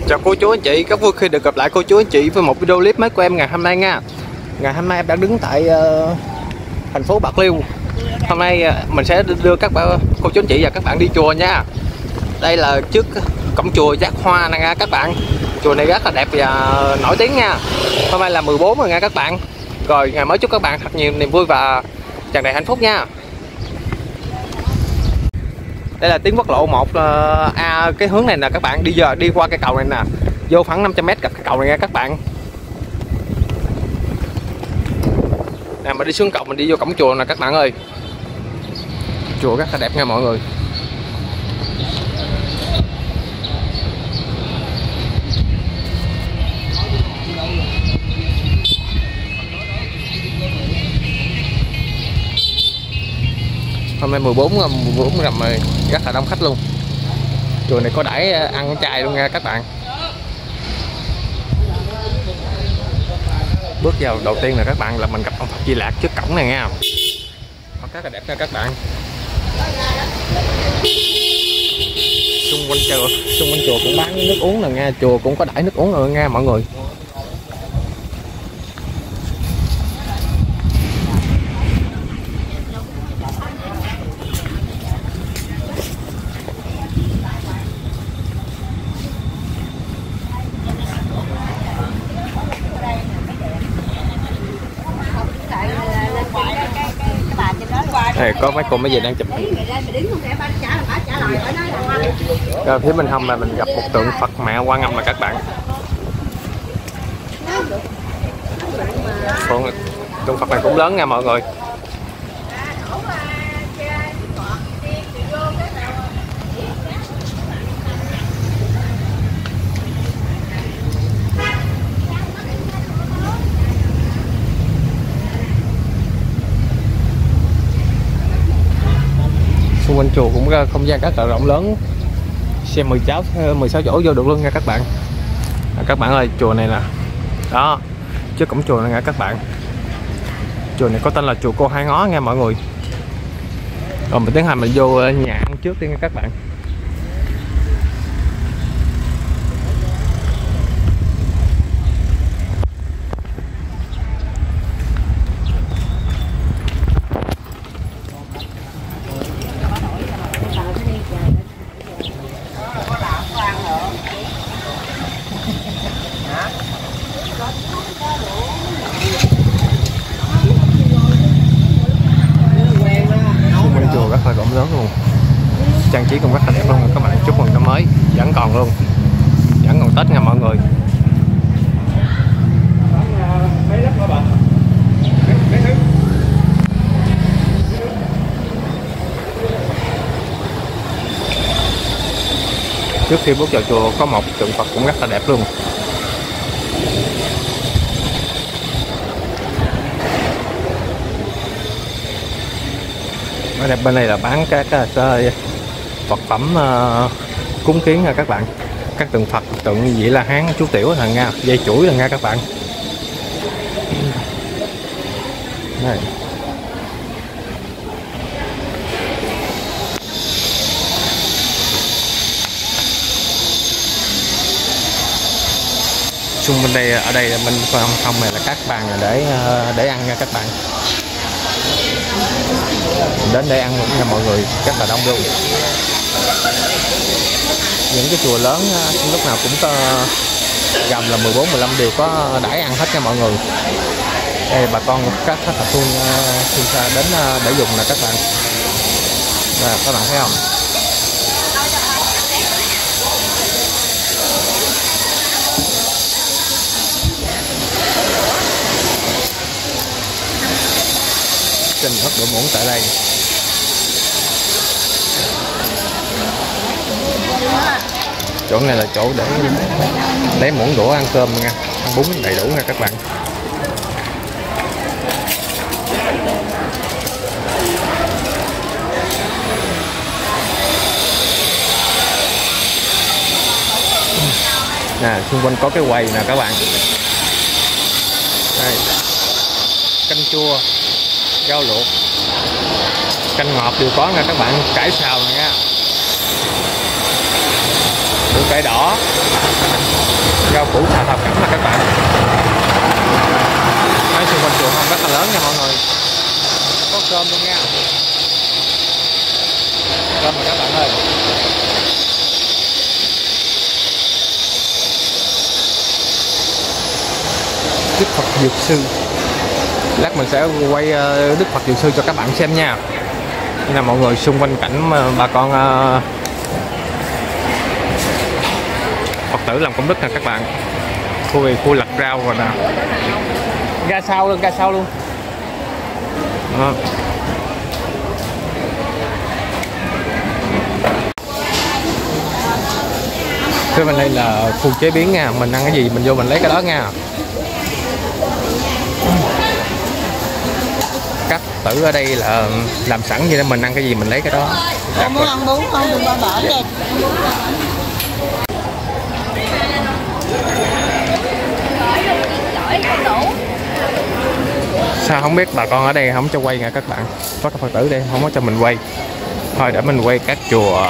Chào cô chú anh chị, rất vui khi được gặp lại cô chú anh chị với một video clip mới của em ngày hôm nay nha. Ngày hôm nay em đang đứng tại thành phố Bạc Liêu. Hôm nay mình sẽ đưa cô chú anh chị và các bạn đi chùa nha. Đây là trước cổng chùa Giác Hoa nè nha các bạn. Chùa này rất là đẹp và nổi tiếng nha. Hôm nay là 14 rồi nha các bạn. Rồi ngày mới chúc các bạn thật nhiều niềm vui và tràn đầy hạnh phúc nha. Đây là tuyến quốc lộ 1A, cái hướng này nè các bạn, đi qua cái cầu này nè, vô khoảng 500m gặp cái cầu này nha các bạn. Nè mà đi xuống cầu mình đi vô cổng chùa nè các bạn ơi. Chùa rất là đẹp nha mọi người. Hôm nay 14 rằm rồi, rất là đông khách luôn. Chùa này có đãi ăn chay luôn nha các bạn. Bước vào đầu tiên là các bạn là mình gặp ông Phật Di Lạc trước cổng này nha. Rất là đẹp nha các bạn. Xung quanh chùa cũng bán nước uống nè nha, chùa cũng có đãi nước uống rồi nha mọi người. Này, có mấy cô mấy gì đang chụp hình. Rồi phía bên hông là mình gặp một tượng Phật Mẹ Quan Âm mà các bạn. Tượng Phật này cũng lớn nha mọi người. Xung quanh chùa cũng không gian rất là rộng lớn, xe 16 chỗ vô được luôn nha các bạn. Các bạn ơi, chùa này nè, đó trước cổng chùa này nha các bạn. Chùa này có tên là chùa Cô Hai Ngó nha mọi người. Rồi mình tiến hành mình vô nhà ăn trước đi nha các bạn. Chùa rất là rộng lớn luôn, trang trí cũng rất là đẹp luôn các bạn. Chúc mừng năm mới vẫn còn luôn, vẫn còn Tết nha mọi người. Trước khi bước vào chùa có một tượng Phật cũng rất là đẹp luôn. Ở đây bên này là bán các vật phẩm cúng kiến nha các bạn. Các tượng Phật, tượng Vị La Hán, chú Tiểu là nha, dây chuỗi là nha các bạn. Đây. Xung bên đây, ở đây bên không này là các bàn để ăn nha các bạn. Đến đây ăn nha mọi người, rất là đông luôn. Những cái chùa lớn lúc nào cũng có gầm là 14-15 đều có đãi ăn hết nha mọi người. Đây bà con các khách thập phương xa đến để dùng nè các bạn. Đây, các bạn thấy không? Xin hết đổ muỗng tại đây. Chỗ này là chỗ để lấy muỗng đũa ăn cơm nha, ăn bún đầy đủ nha các bạn. Nè, xung quanh có cái quầy nè các bạn. Đây, canh chua, rau luộc, canh ngọt đều có nha các bạn, cải xào nè nha. củ cải đỏ, rau củ xào thập cẩm nè các bạn. Ở xung quanh chùa không rất là lớn nha mọi người. Có cơm luôn nha. Cơm rồi các bạn ơi. Đức Phật Dược Sư. Lát mình sẽ quay Đức Phật Dược Sư cho các bạn xem nha. Đây là mọi người, xung quanh cảnh bà con Phật tử làm công đức nè các bạn. Khu lặt rau rồi nè. Ra sau luôn, ra sau luôn. Đó. Phía bên đây là khu chế biến nha, mình ăn cái gì mình vô mình lấy cái đó nha. Các tử ở đây là làm sẵn vậy nên mình ăn cái gì mình lấy cái đó. Con muốn ăn bún không? Đừng con bỏ đi. Sao không biết bà con ở đây không cho quay nha các bạn. Có các Phật tử đây không có cho mình quay. Thôi để mình quay các chùa.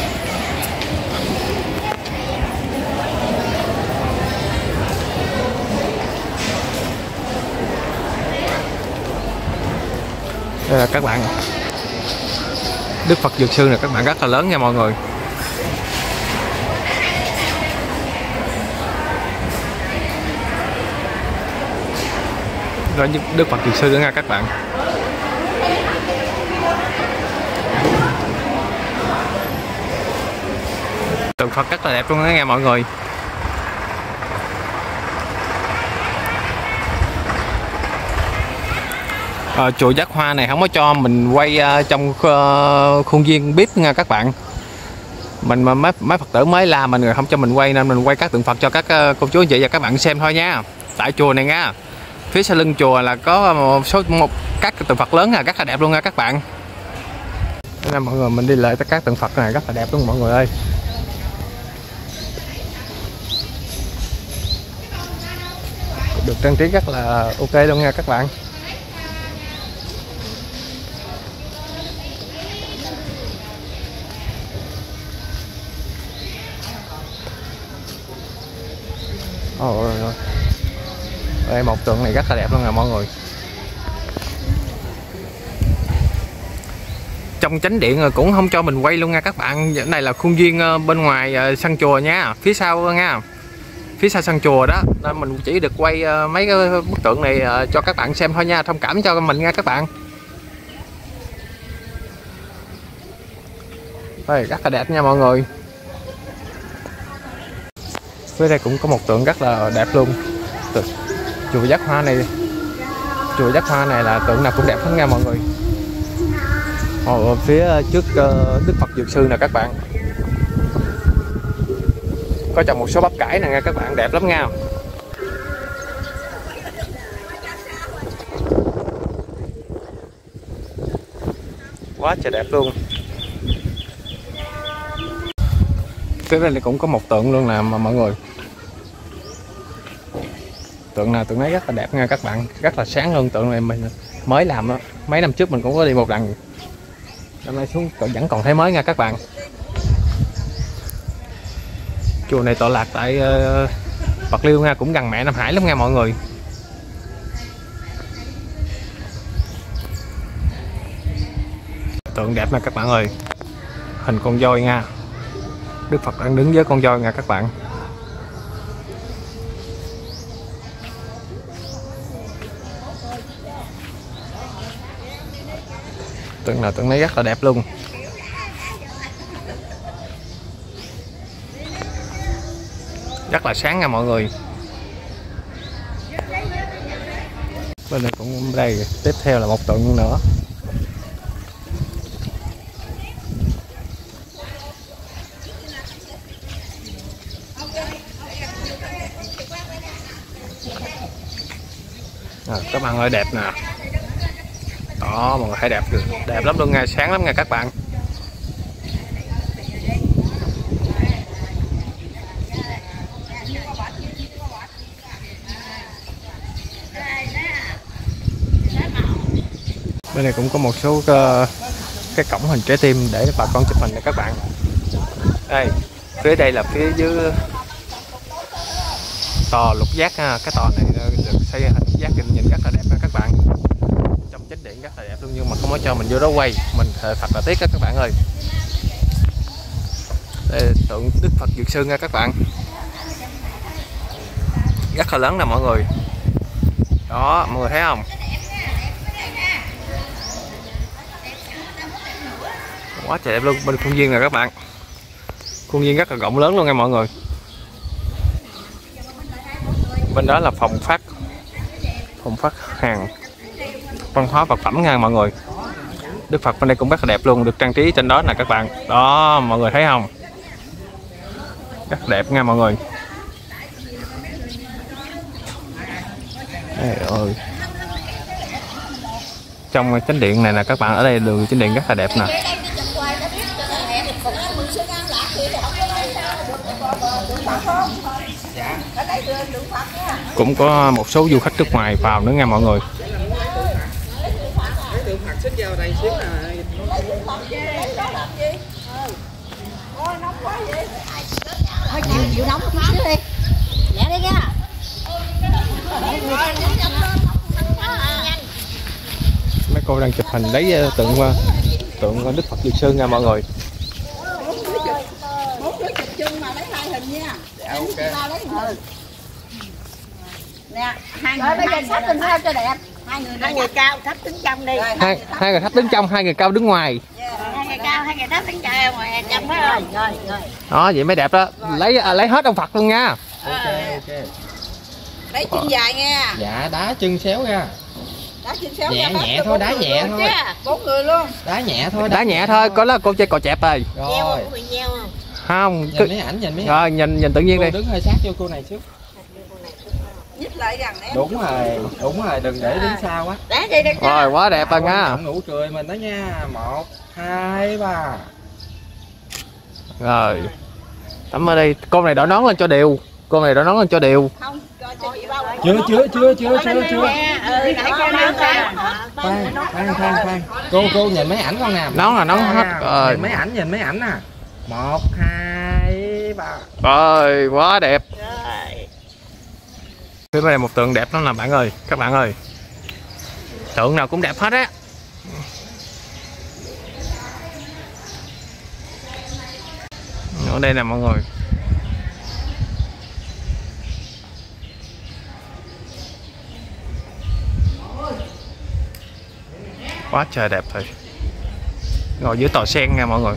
Đây là các bạn, Đức Phật Dược Sư này các bạn, rất là lớn nha mọi người. Đó, Đức Phật Dược Sư nữa nha các bạn. Tượng Phật rất là đẹp luôn đó nha mọi người. Chùa Giác Hoa này không có cho mình quay trong khuôn viên VIP nha các bạn. Mình mà mấy Phật tử mới làm mình không cho mình quay nên mình quay các tượng Phật cho các cô chú anh chị và các bạn xem thôi nha. Tại chùa này nha, phía sau lưng chùa là có các tượng Phật lớn rất là đẹp luôn nha các bạn. Nên mọi người mình đi lại các tượng Phật này rất là đẹp luôn mọi người ơi. Được trang trí rất là ok luôn nha các bạn. Đây một tượng này rất là đẹp luôn nè mọi người. Trong chánh điện cũng không cho mình quay luôn nha các bạn. Cái này là khuôn viên bên ngoài sân chùa nha, phía sau nha, phía sau sân chùa đó, nên mình chỉ được quay mấy cái bức tượng này cho các bạn xem thôi nha, thông cảm cho mình nha các bạn. Đây rất là đẹp nha mọi người. Phía đây cũng có một tượng rất là đẹp luôn. Chùa Giác Hoa này, chùa Giác Hoa này là tượng nào cũng đẹp hết nha mọi người. Ở phía trước Đức Phật Dược Sư nè các bạn, có trồng một số bắp cải nè nha các bạn, đẹp lắm nha. Quá trời đẹp luôn. Phía bên này cũng có một tượng luôn nè mà mọi người. Tượng nào tượng ấy rất là đẹp nha các bạn, rất là sáng luôn. Tượng này mình mới làm đó, mấy năm trước mình cũng có đi một lần, năm nay xuống vẫn còn thấy mới nha các bạn. Chùa này tọa lạc tại Bạc Liêu nha, cũng gần mẹ Nam Hải lắm nha mọi người. Tượng đẹp nha các bạn ơi, hình con voi nha, Đức Phật đang đứng với con voi nha các bạn. Tượng nào tượng ấy rất là đẹp luôn. Rất là sáng nha mọi người. Bên này cũng đây, tiếp theo là một tượng nữa. Các bạn ơi, đẹp nè. Đó mọi người thấy đẹp lắm luôn nha, sáng lắm nha các bạn. Bên này cũng có một số cái cổng hình trái tim để bà con chụp hình nè các bạn. Đây, phía đây là phía dưới tòa lục giác ha. Cái tòa này được xây hình lục giác nhìn rất là đẹp ha các bạn. Trong chính điện rất là đẹp luôn nhưng mà không có cho mình vô đó quay, mình thật là tiếc các bạn ơi. Đây là tượng Đức Phật Dược Sư nha các bạn, rất là lớn nè mọi người. Đó mọi người thấy không, quá trời đẹp luôn. Bên khuôn viên nè các bạn, khuôn viên rất là rộng lớn luôn nha mọi người. Bên đó là phòng phát hàng văn hóa vật phẩm nha mọi người. Đức Phật bên đây cũng rất là đẹp luôn, được trang trí trên đó nè các bạn. Đó mọi người thấy không, rất đẹp nha mọi người. Trời ơi, trong chánh điện này nè các bạn, ở đây đường chánh điện rất là đẹp nè. Cũng có một số du khách nước ngoài vào nữa nha mọi người. chịu nóng chút xíu đi. Dạ đi nha. Mấy cô đang chụp hình lấy tượng Đức Phật Dược Sư nha mọi người. Một đứa chụp chung mà lấy 2 hình nha. Dạ ok. Nè, hai người bây giờ sắp lên sao cho đẹp. Hai người cao thấp đứng trong đi. Hai người thấp đứng trong, hai người cao đứng ngoài. Hai người cao, hai người thấp đứng ngoài trong phải không? Rồi. Đó vậy mới đẹp đó. Lấy hết ông Phật luôn nha. Ok. Lấy chân dài nha. Dạ đá chân xéo nha. Đá chân xéo nhẹ thôi, đá nhẹ thôi. 4 người luôn. Đá nhẹ thôi. Đá nhẹ thôi, có là cô chơi cò chẹp rồi. Rồi. Không. Nhìn mấy ảnh, nhìn mấy ảnh. Rồi nhìn tự nhiên đi. Đứng hơi sát vô cô này trước. Nhích lại gần em. Đúng rồi, đừng để đứng xa quá. Đá đi đừng. Rồi quá đẹp rồi nha. Nụ cười mình đó nha. 1, 2, 3. Rồi. Tắm ở đây, con này đội nón lên cho đều. Con này đội nón lên cho đều. Không, cho chị bao. Chưa. Khoan. Cô nhìn mấy ảnh con nè. Nón là nón hết rồi. Nhìn mấy ảnh nè. 1, 2, 3. Rồi, quá đẹp. Phía bên này một tượng đẹp lắm nè bạn ơi, các bạn ơi. Tượng nào cũng đẹp hết á. Ở đây nè mọi người. Quá trời đẹp rồi. Ngồi dưới tòa sen nha mọi người.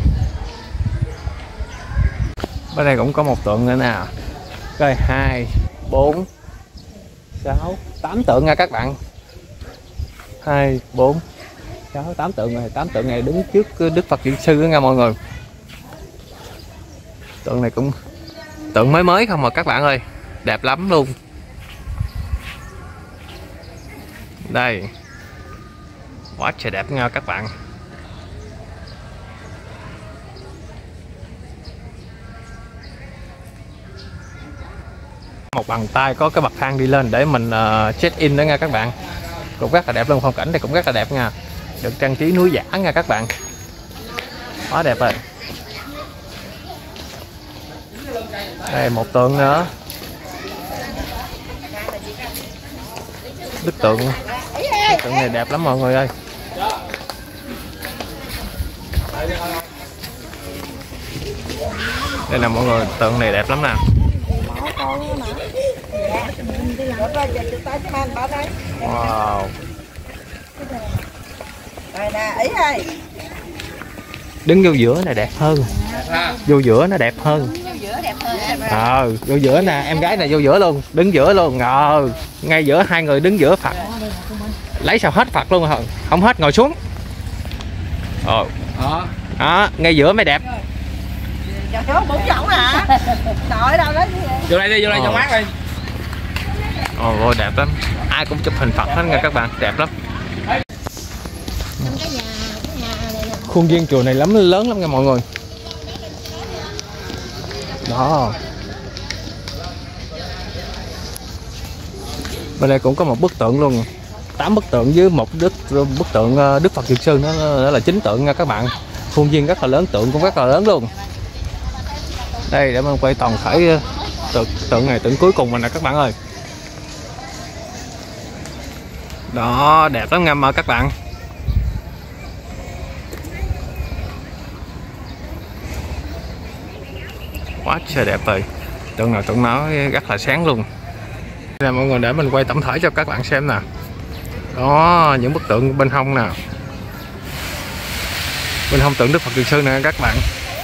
Bên đây cũng có một tượng nữa nè. Coi 2, 4, 6, 8 tượng nha các bạn. 2, 4, 6, 8 tượng này. 8 tượng này đứng trước Đức Phật Dược Sư đó nha mọi người. Tượng này cũng tượng mới không mà các bạn ơi. Đẹp lắm luôn. Đây. Quá trời đẹp nha các bạn. Một bàn tay có cái bậc thang đi lên để mình check in đó nha các bạn. Cũng rất là đẹp luôn, phong cảnh này cũng rất là đẹp nha. Được trang trí núi giả nha các bạn. Quá đẹp rồi. Đây một tượng nữa. Tượng này đẹp lắm mọi người ơi. Đây là mọi người, tượng này đẹp lắm nè. Wow. Đứng vô giữa này đẹp hơn. Vô giữa nó đẹp hơn. Vô giữa nè, em gái này vô giữa luôn, đứng giữa luôn. Ngay giữa hai người đứng giữa Phật. Lấy sao hết Phật luôn, không hết ngồi xuống. Đó, ngay giữa mới đẹp. Vô đây đi, vô đây cho mát đi. Ôi đẹp lắm. Ai cũng chụp hình Phật hết nha các bạn, đẹp lắm. Khuôn viên chùa này lớn lắm nha mọi người. Đó. Bên đây cũng có một bức tượng luôn. 8 bức tượng với một bức tượng Đức Phật Dược Sư, nó là 9 tượng nha các bạn. Khuôn viên rất là lớn, tượng cũng rất là lớn luôn. Đây để mình quay toàn thể tượng này, tượng cuối cùng mình nè các bạn ơi. Đó, đẹp lắm Ngâm ơi các bạn. Quá trời đẹp rồi. Tượng nào tượng nó rất là sáng luôn. Đây mọi người, để mình quay tổng thể cho các bạn xem nè. Đó, những bức tượng bên hông nè. Bên hông tượng Đức Phật Trường Sơn nè các bạn.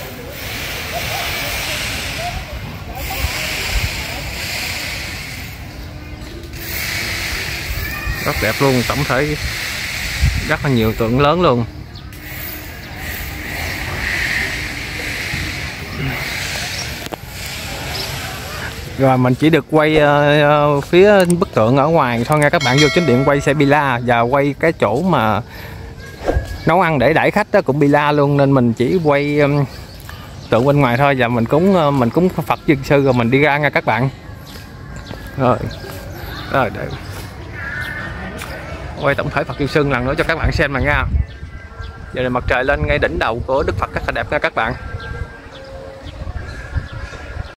Rất đẹp luôn, tổng thể rất là nhiều tượng lớn luôn. Rồi mình chỉ được quay phía bức tượng ở ngoài thôi nha các bạn. Vô chính điện quay xe Bila và quay cái chỗ mà nấu ăn để đãi khách đó cũng Bila luôn, nên mình chỉ quay tượng bên ngoài thôi. Và mình cúng Phật Duyên Sư rồi mình đi ra nha các bạn. Rồi để quay tổng thể Phật Duyên Sư lần nữa cho các bạn xem mà nha. Giờ này mặt trời lên ngay đỉnh đầu của Đức Phật rất là đẹp nha các bạn.